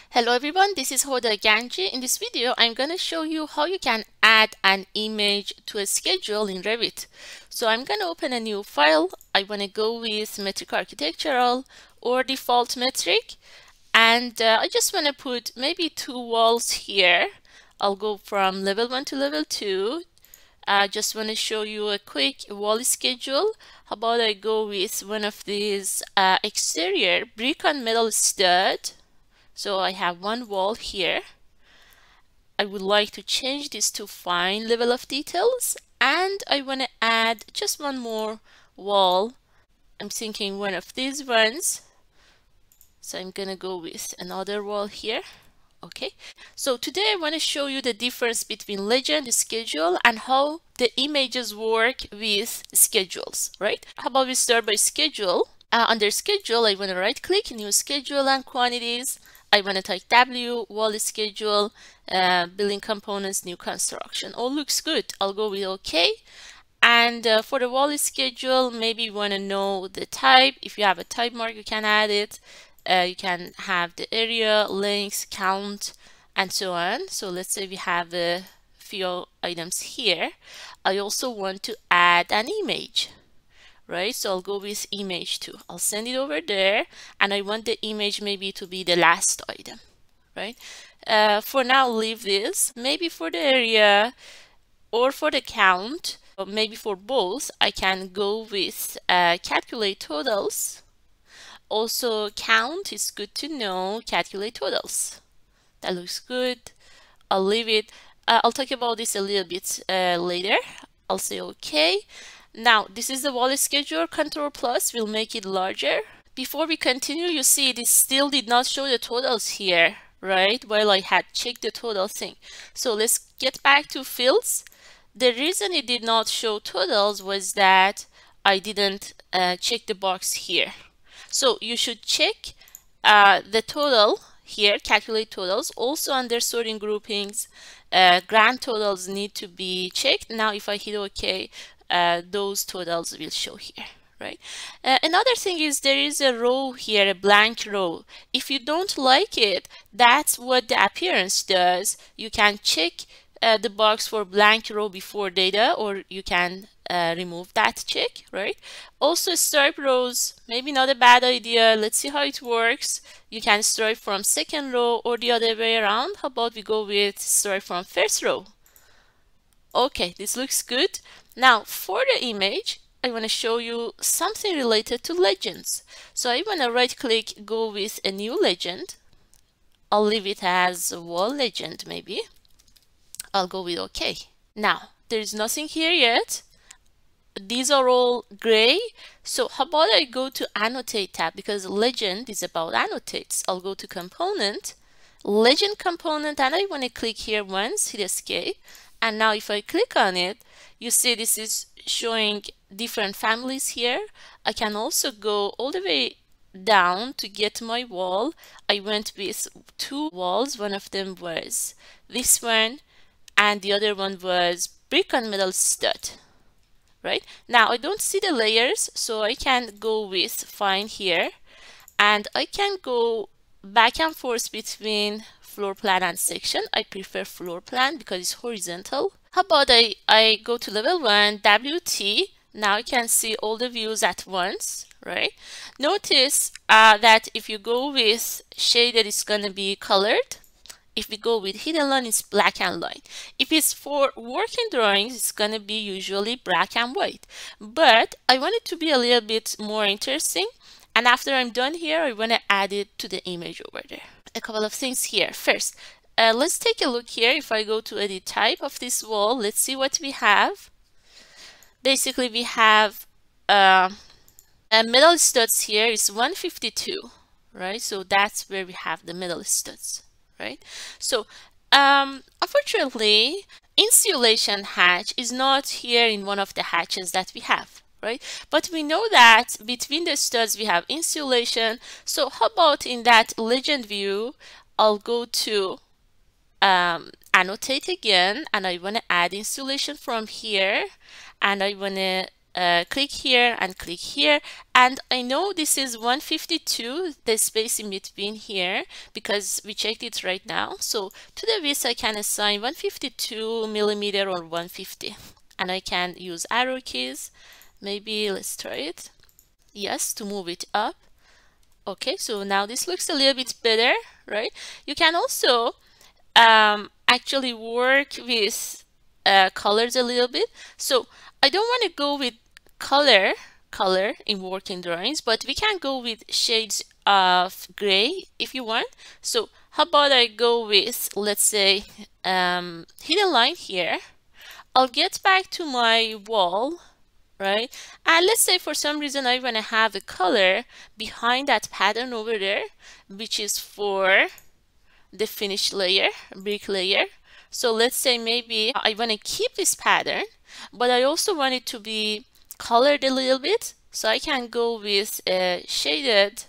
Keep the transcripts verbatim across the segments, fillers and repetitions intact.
Hello everyone, this is Hoda Ganji. In this video, I'm going to show you how you can add an image to a schedule in Revit. So I'm going to open a new file. I want to go with metric architectural or default metric. And uh, I just want to put maybe two walls here. I'll go from level one to level two. I just want to show you a quick wall schedule. How about I go with one of these uh, exterior brick on metal stud. So I have one wall here. I would like to change this to fine level of details, and I want to add just one more wall. I'm thinking one of these ones. So I'm gonna go with another wall here. Okay, so today I want to show you the difference between legend, schedule, and how the images work with schedules, right? How about we start by schedule? Uh, under schedule, I want to right click, new schedule and quantities. I want to type W, wall schedule, uh, building components, new construction. All looks good. I'll go with OK. And uh, for the wall schedule, maybe you want to know the type. If you have a type mark, you can add it. Uh, you can have the area, length, count, and so on. So let's say we have a few items here. I also want to add an image. Right, so I'll go with image two. I'll send it over there, and I want the image maybe to be the last item, right? Uh, for now, leave this. Maybe for the area or for the count, or maybe for both, I can go with uh, calculate totals. Also, count is good to know, calculate totals. That looks good. I'll leave it. Uh, I'll talk about this a little bit uh, later. I'll say okay. Now, this is the wall schedule. Control plus will make it larger. Before we continue, you see this still did not show the totals here, right? While I had checked the total thing. So let's get back to fields. The reason it did not show totals was that I didn't uh, check the box here. So you should check uh, the total here, calculate totals. Also under sorting groupings, uh, grand totals need to be checked. Now if I hit OK, Uh, those totals will show here, right? Uh, another thing is there is a row here, a blank row. If you don't like it, that's what the appearance does. You can check uh, the box for blank row before data, or you can uh, remove that check, right? Also, stripe rows, maybe not a bad idea. Let's see how it works. You can stripe from second row or the other way around. How about we go with stripe from first row? Okay, this looks good. Now for the image, I want to show you something related to legends. So I want to right click, go with a new legend. I'll leave it as a wall legend maybe. I'll go with OK. Now there's nothing here yet. These are all gray. So how about I go to annotate tab, because legend is about annotates. I'll go to component, legend component, and I want to click here once, hit escape. And now if I click on it, you see this is showing different families here. I can also go all the way down to get my wall. I went with two walls. One of them was this one, and the other one was brick on metal stud. Right? Now I don't see the layers, so I can go with find here, and I can go back and forth between floor plan and section. I prefer floor plan because it's horizontal. How about I, I go to level one, W T. Now you can see all the views at once, right? Notice uh, that if you go with shaded, it's going to be colored. If we go with hidden line, it's black and white. If it's for working drawings, it's going to be usually black and white. But I want it to be a little bit more interesting. And after I'm done here, I want to add it to the image over there. A couple of things here. First, uh, let's take a look here. If I go to edit type of this wall, let's see what we have. Basically, we have uh, a metal studs here is one fifty-two, right? So that's where we have the metal studs, right? So um, unfortunately, insulation hatch is not here in one of the hatches that we have. Right? But we know that between the studs we have insulation. So how about in that legend view, I'll go to um, annotate again, and I want to add insulation from here, and I want to uh, click here and click here, and I know this is one fifty-two, the space in between here, because we checked it right now. So to the width I can assign one fifty-two millimeter or one fifty, and I can use arrow keys. Maybe let's try it. Yes, to move it up. Okay, so now this looks a little bit better, right? You can also um, actually work with uh, colors a little bit. So I don't want to go with color color in working drawings, but we can go with shades of gray if you want. So how about I go with, let's say, um, hidden line here. I'll get back to my wall, right? And let's say for some reason I want to have a color behind that pattern over there, which is for the finish layer, brick layer. So let's say maybe I want to keep this pattern, but I also want it to be colored a little bit. So I can go with a shaded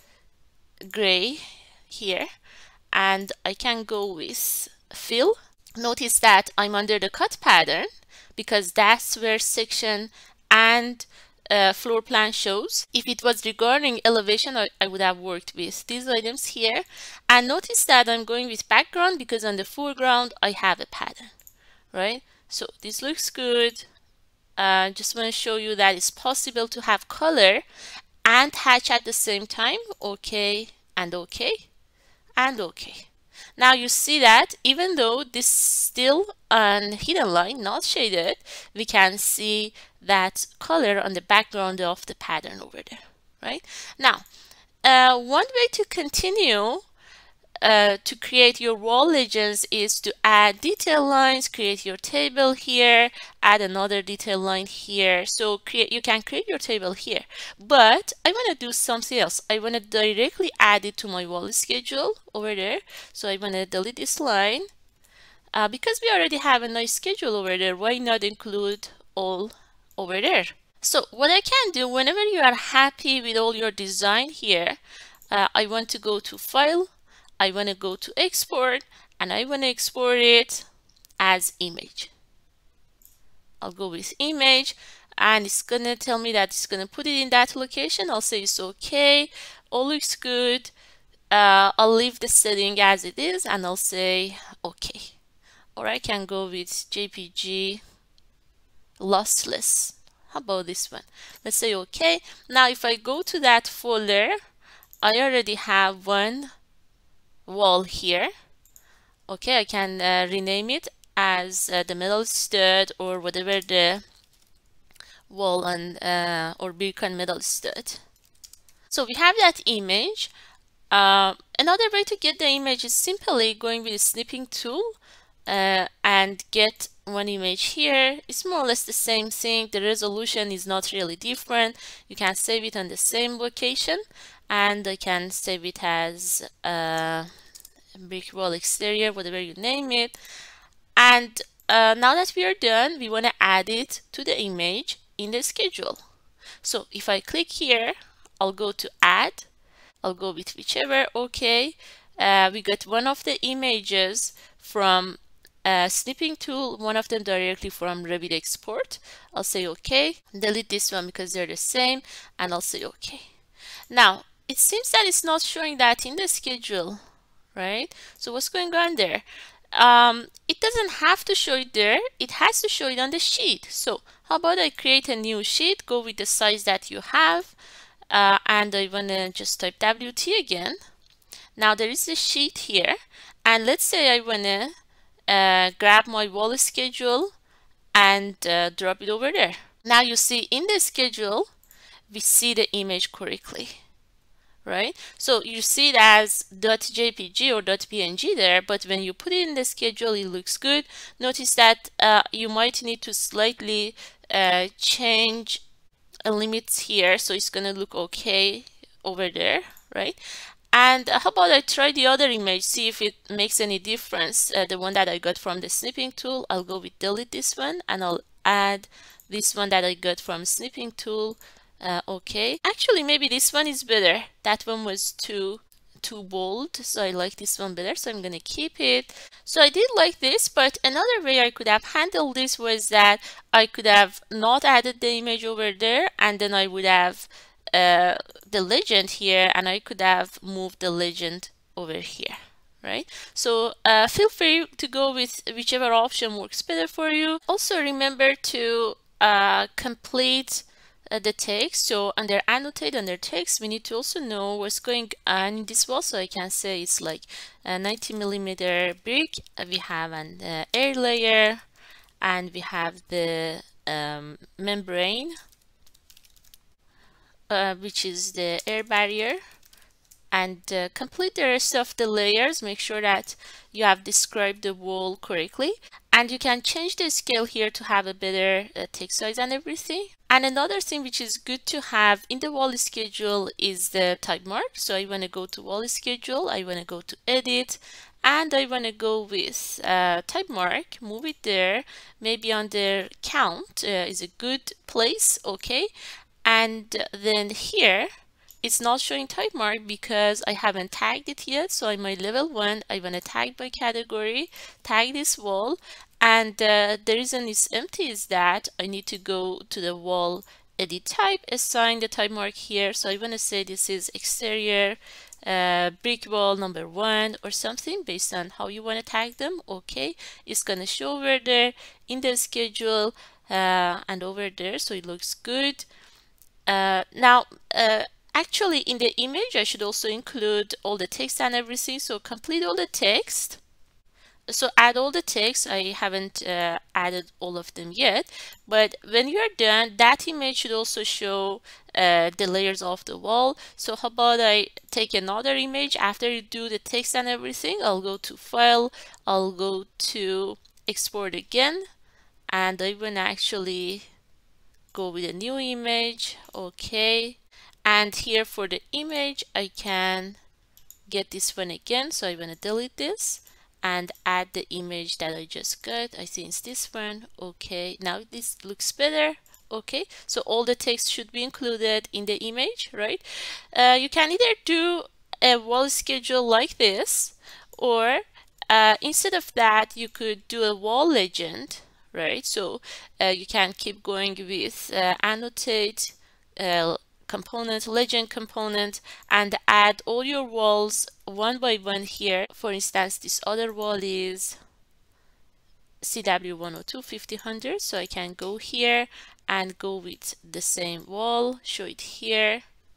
gray here, and I can go with fill. Notice that I'm under the cut pattern because that's where section and uh, floor plan shows. If it was regarding elevation, I, I would have worked with these items here. And notice that I'm going with background because on the foreground I have a pattern, right? So this looks good. Uh, just want to show you that it's possible to have color and hatch at the same time. Okay, and okay, and okay. Now you see that even though this is still on hidden line, not shaded, we can see that color on the background of the pattern over there, right? Now, uh, one way to continue uh, to create your wall legends is to add detail lines, create your table here, add another detail line here. So create, you can create your table here, but I want to do something else. I want to directly add it to my wall schedule over there. So I want to delete this line uh, because we already have a nice schedule over there. Why not include all over there? So what I can do whenever you are happy with all your design here, uh, I want to go to File, I want to go to Export, and I want to export it as image. I'll go with image, and it's going to tell me that it's going to put it in that location. I'll say it's okay, all looks good. Uh, I'll leave the setting as it is, and I'll say okay. Or I can go with J P G lossless. How about this one? Let's say okay. Now if I go to that folder, I already have one wall here. Okay, I can uh, rename it as uh, the metal stud or whatever the wall on uh, or beacon metal stud. So we have that image. Uh, another way to get the image is simply going with the snipping tool uh, and get one image here. It's more or less the same thing. The resolution is not really different. You can save it on the same location, and I can save it as uh, brick wall exterior, whatever you name it. And uh, now that we are done, we want to add it to the image in the schedule. So if I click here, I'll go to add. I'll go with whichever. Okay, uh, we got one of the images from a snipping tool, one of them directly from Revit export. I'll say okay, delete this one because they're the same, and I'll say okay. Now it seems that it's not showing that in the schedule, right? So what's going on there? Um, it doesn't have to show it there, it has to show it on the sheet. So how about I create a new sheet, go with the size that you have, uh, and I want to just type W T again. Now there is a sheet here, and let's say I want to uh, grab my wall schedule and uh, drop it over there. Now you see in the schedule we see the image correctly, right? So you see it as .jpg or .png there, but when you put it in the schedule it looks good. Notice that uh, you might need to slightly uh, change a limits here, so it's gonna look okay over there, right? And how about I try the other image, see if it makes any difference. Uh, the one that I got from the snipping tool, I'll go with delete this one, and I'll add this one that I got from snipping tool. Uh, okay, actually maybe this one is better. That one was too too bold, so I like this one better, so I'm going to keep it. So I did like this, but another way I could have handled this was that I could have not added the image over there, and then I would have uh, the legend here, and I could have moved the legend over here, right? So uh, feel free to go with whichever option works better for you. Also remember to uh, complete uh, the text. So under annotate, under text, we need to also know what's going on in this wall. So I can say it's like a ninety millimeter brick. Uh, we have an uh, air layer, and we have the um, membrane, uh, which is the air barrier. And uh, complete the rest of the layers. Make sure that you have described the wall correctly, and you can change the scale here to have a better uh, text size and everything. And another thing which is good to have in the wall schedule is the type mark. So I want to go to wall schedule, I want to go to edit, and I want to go with uh, type mark, move it there. Maybe under count uh, is a good place, okay? And then here it's not showing type mark because I haven't tagged it yet. So in my level one, I want to tag by category, tag this wall. And uh, the reason it's empty is that I need to go to the wall edit type, assign the type mark here. So I want to say this is exterior uh, brick wall number one or something based on how you want to tag them. Okay, it's going to show over there in the schedule uh, and over there. So it looks good. Uh, now, uh, Actually, in the image, I should also include all the text and everything. So complete all the text. So add all the text. I haven't uh, added all of them yet. But when you're done, that image should also show uh, the layers of the wall. So how about I take another image after you do the text and everything? I'll go to File. I'll go to Export again. And I will actually go with a new image. Okay. And here for the image, I can get this one again. So I want to delete this and add the image that I just got. I think it's this one. Okay, now this looks better. Okay, so all the text should be included in the image, right? Uh, you can either do a wall schedule like this, or uh, instead of that, you could do a wall legend, right? So uh, you can keep going with uh, annotate, uh, component, legend component, and add all your walls one by one here. For instance, this other wall is C W one oh two fifty hundred, so I can go here and go with the same wall, show it here,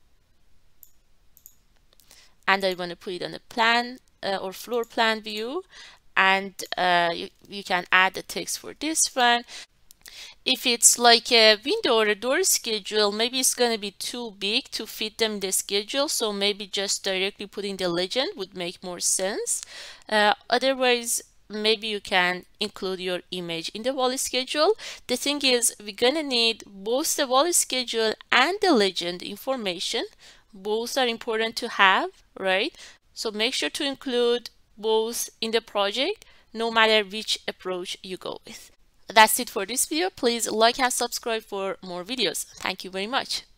and I want to put it on the plan uh, or floor plan view, and uh, you, you can add the text for this one. If it's like a window or a door schedule, maybe it's going to be too big to fit them in the schedule. So maybe just directly putting the legend would make more sense. Uh, otherwise, maybe you can include your image in the wall schedule. The thing is, we're going to need both the wall schedule and the legend information. Both are important to have, right? So make sure to include both in the project, no matter which approach you go with. That's it for this video. Please like and subscribe for more videos. Thank you very much.